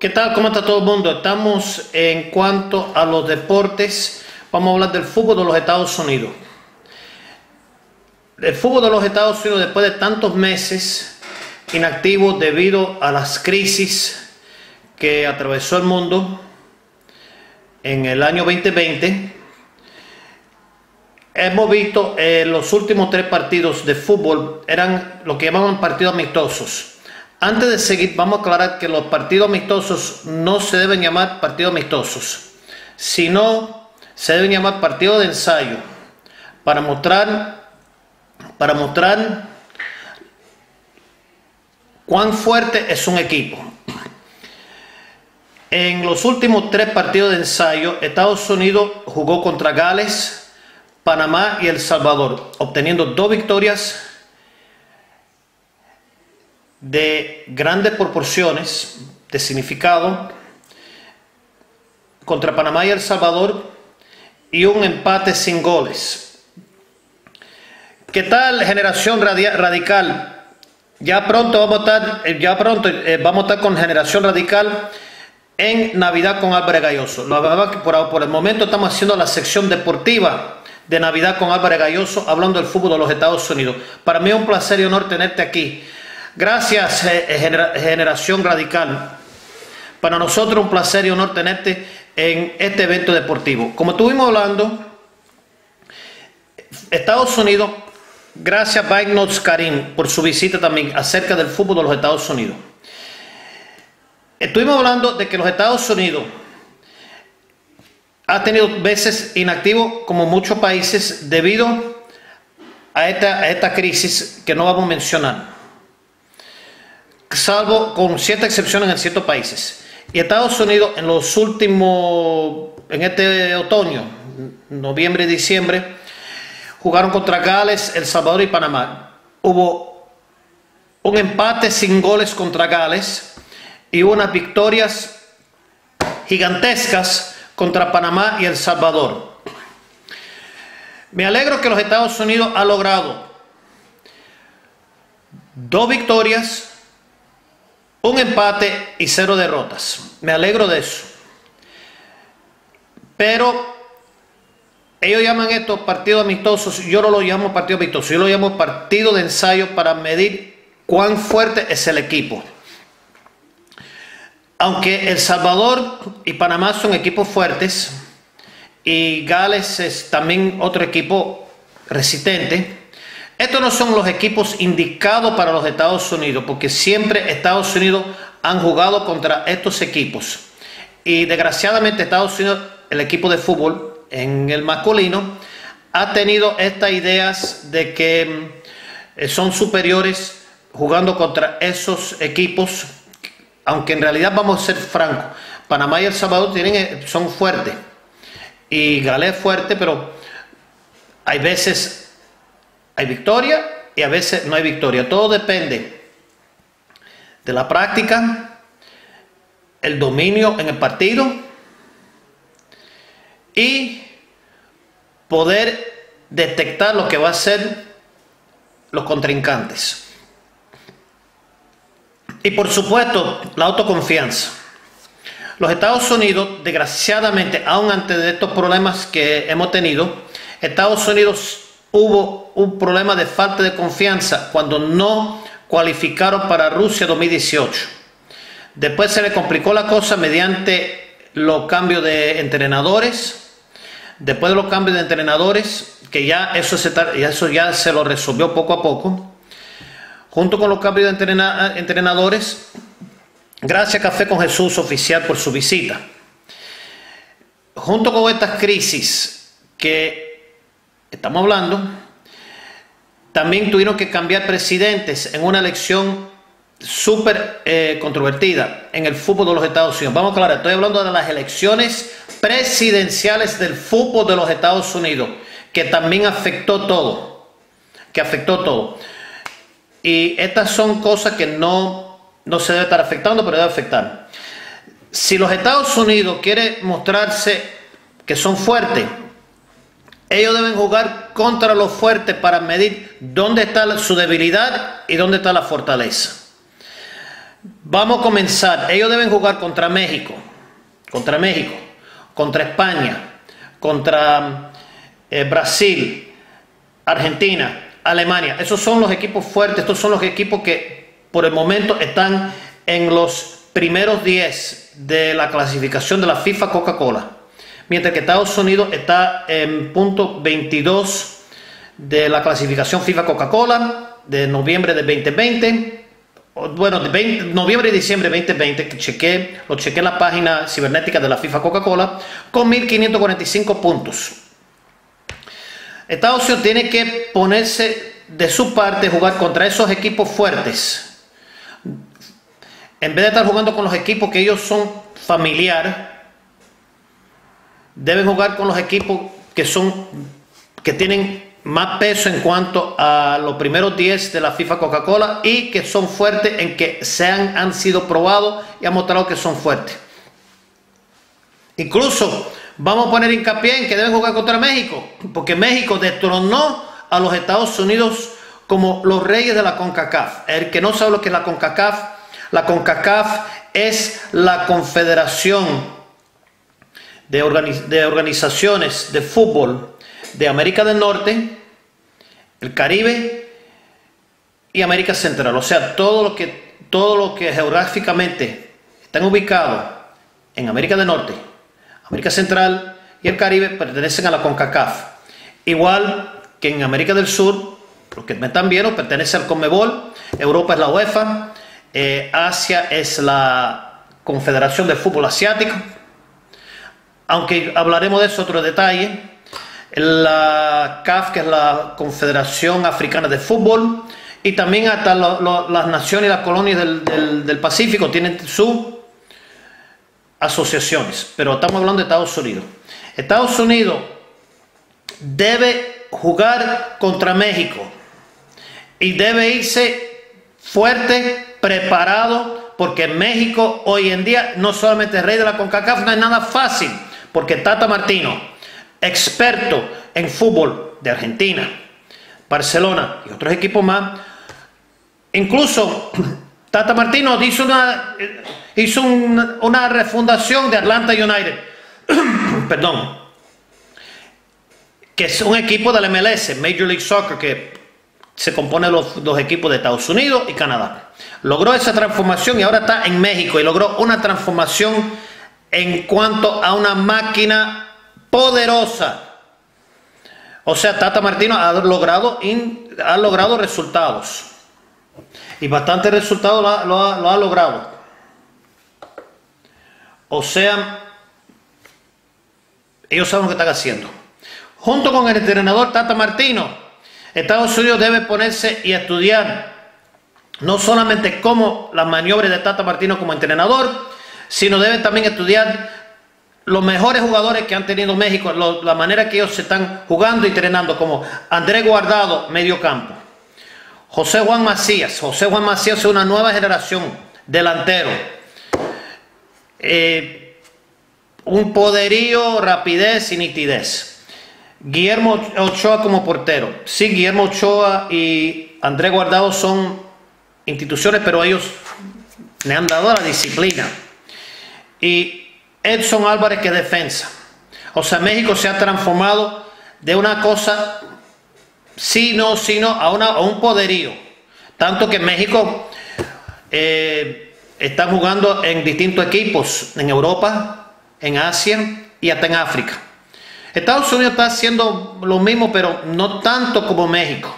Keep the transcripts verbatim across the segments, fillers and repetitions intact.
¿Qué tal? ¿Cómo está todo el mundo? Estamos en cuanto a los deportes. Vamos a hablar del fútbol de los Estados Unidos. El fútbol de los Estados Unidos, después de tantos meses inactivo debido a las crisis que atravesó el mundo en el año veinte veinte, hemos visto eh, los últimos tres partidos de fútbol eran lo que llamaban partidos amistosos. Antes de seguir, vamos a aclarar que los partidos amistosos no se deben llamar partidos amistosos, sino se deben llamar partidos de ensayo para mostrar, para mostrar cuán fuerte es un equipo. En los últimos tres partidos de ensayo, Estados Unidos jugó contra Gales, Panamá y El Salvador, obteniendo dos victorias de grandes proporciones de significado contra Panamá y El Salvador, y un empate sin goles. ¿Qué tal, Generación Radical? Ya pronto vamos a estar, ya pronto eh, vamos a estar con Generación Radical en Navidad con Álvarez Gayoso. La verdad que por, por el momento estamos haciendo la sección deportiva de Navidad con Álvarez Gayoso, hablando del fútbol de los Estados Unidos. Para mí es un placer y honor tenerte aquí. Gracias, eh, Generación Radical. Para nosotros un placer y honor tenerte en este evento deportivo. Como estuvimos hablando, Estados Unidos, gracias a Bike Notes Karim por su visita también acerca del fútbol de los Estados Unidos. Estuvimos hablando de que los Estados Unidos ha tenido veces inactivo como muchos países debido a esta, a esta crisis que no vamos a mencionar, salvo con cierta excepción en ciertos países. Y Estados Unidos en los últimos, en este otoño, noviembre y diciembre, jugaron contra Gales, El Salvador y Panamá. Hubo un empate sin goles contra Gales y unas victorias gigantescas contra Panamá y El Salvador. Me alegro que los Estados Unidos ha logrado dos victorias, un empate y cero derrotas. Me alegro de eso. Pero ellos llaman estos partidos amistosos. Yo no lo llamo partido amistoso, yo lo llamo partido de ensayo para medir cuán fuerte es el equipo. Aunque El Salvador y Panamá son equipos fuertes y Gales es también otro equipo resistente, estos no son los equipos indicados para los Estados Unidos, porque siempre Estados Unidos han jugado contra estos equipos. Y desgraciadamente Estados Unidos, el equipo de fútbol en el masculino, ha tenido estas ideas de que son superiores jugando contra esos equipos, aunque en realidad vamos a ser francos, Panamá y El Salvador tienen, son fuertes y Gales es fuerte, pero hay veces hay victoria y a veces no hay victoria. Todo depende de la práctica, el dominio en el partido y poder detectar lo que va a ser los contrincantes. Y por supuesto, la autoconfianza. Los Estados Unidos, desgraciadamente, aún antes de estos problemas que hemos tenido, Estados Unidos hubo un problema de falta de confianza cuando no cualificaron para Rusia dos mil dieciocho. Después se le complicó la cosa mediante los cambios de entrenadores. Después de los cambios de entrenadores, que ya eso, se, ya, eso ya se lo resolvió poco a poco, junto con los cambios de entrena, entrenadores, gracias a Café con Jesús Oficial por su visita. Junto con estas crisis que estamos hablando, también tuvieron que cambiar presidentes en una elección súper eh, controvertida en el fútbol de los Estados Unidos. Vamos a aclarar, estoy hablando de las elecciones presidenciales del fútbol de los Estados Unidos, que también afectó todo, que afectó todo. Y estas son cosas que no, no se debe estar afectando, pero debe afectar. Si los Estados Unidos quieren mostrarse que son fuertes, ellos deben jugar contra los fuertes para medir dónde está su debilidad y dónde está la fortaleza. Vamos a comenzar. Ellos deben jugar contra México, contra México, contra España, contra eh, Brasil, Argentina, Alemania. Esos son los equipos fuertes. Estos son los equipos que por el momento están en los primeros diez de la clasificación de la FIFA Coca-Cola, mientras que Estados Unidos está en punto veintidós de la clasificación FIFA Coca-Cola de noviembre de veinte veinte. Bueno, de veinte, noviembre y diciembre de veinte veinte, que chequé, lo chequé en la página cibernética de la FIFA Coca-Cola, con mil quinientos cuarenta y cinco puntos. Estados Unidos tiene que ponerse de su parte, jugar contra esos equipos fuertes. En vez de estar jugando con los equipos que ellos son familiar, deben jugar con los equipos que son, que tienen más peso en cuanto a los primeros diez de la FIFA Coca-Cola y que son fuertes, en que se han, han sido probados y han mostrado que son fuertes. Incluso vamos a poner hincapié en que deben jugar contra México, porque México destronó a los Estados Unidos como los reyes de la CONCACAF. El que no sabe lo que es la CONCACAF, la CONCACAF es la confederación de, organiz de organizaciones de fútbol de América del Norte, el Caribe y América Central. O sea, todo lo que, todo lo que geográficamente están ubicados en América del Norte, América Central y el Caribe pertenecen a la CONCACAF. Igual que en América del Sur, los que me están viendo, pertenece al CONMEBOL, Europa es la UEFA, eh, Asia es la Confederación de Fútbol Asiático, aunque hablaremos de eso otro detalle. La C A F, que es la Confederación Africana de Fútbol, y también hasta lo, lo, las naciones y las colonias del, del, del Pacífico tienen sus asociaciones, pero estamos hablando de Estados Unidos. Estados Unidos debe jugar contra México y debe irse fuerte, preparado, porque México hoy en día no solamente es rey de la CONCACAF, no es nada fácil, porque Tata Martino, experto en fútbol de Argentina, Barcelona y otros equipos más, incluso Tata Martino hizo una, hizo una, una refundación de Atlanta United, perdón, que es un equipo de la M L S, Major League Soccer, que se compone de los dos equipos de Estados Unidos y Canadá. Logró esa transformación y ahora está en México y logró una transformación en cuanto a una máquina poderosa. O sea, Tata Martino ha logrado, in, ha logrado resultados. Y bastantes resultados lo ha, lo, ha, lo ha logrado. O sea, ellos saben lo que están haciendo. Junto con el entrenador Tata Martino, Estados Unidos debe ponerse y estudiar no solamente cómo las maniobras de Tata Martino como entrenador, sino debe también estudiar los mejores jugadores que han tenido México, lo, la manera que ellos se están jugando y entrenando, como Andrés Guardado, medio campo, José Juan Macías. José Juan Macías es una nueva generación, delantero, eh, un poderío, rapidez y nitidez. Guillermo Ochoa como portero. Sí, Guillermo Ochoa y Andrés Guardado son instituciones, pero ellos le han dado la disciplina. Y Edson Álvarez, que es defensa. O sea, México se ha transformado de una cosa, sí, no, sí, no, a, una, a un poderío. Tanto que México eh, están jugando en distintos equipos, en Europa, en Asia y hasta en África. Estados Unidos está haciendo lo mismo, pero no tanto como México.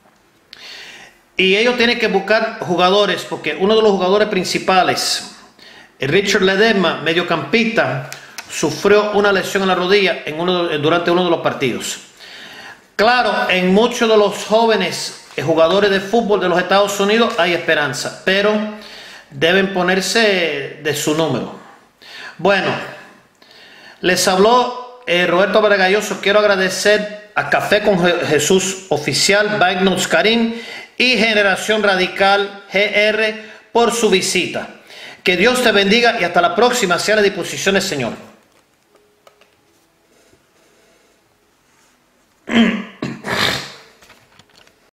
Y ellos tienen que buscar jugadores, porque uno de los jugadores principales, Richard Ledesma, mediocampista, sufrió una lesión en la rodilla en uno de, durante uno de los partidos. Claro, en muchos de los jóvenes jugadores de fútbol de los Estados Unidos hay esperanza, pero deben ponerse de su número. Bueno, les habló eh, Roberto Vargalloso. Quiero agradecer a Café con Jesús Oficial, Banknotes Karim y Generación Radical G R por su visita. Que Dios te bendiga y hasta la próxima. Sea a la disposición del Señor.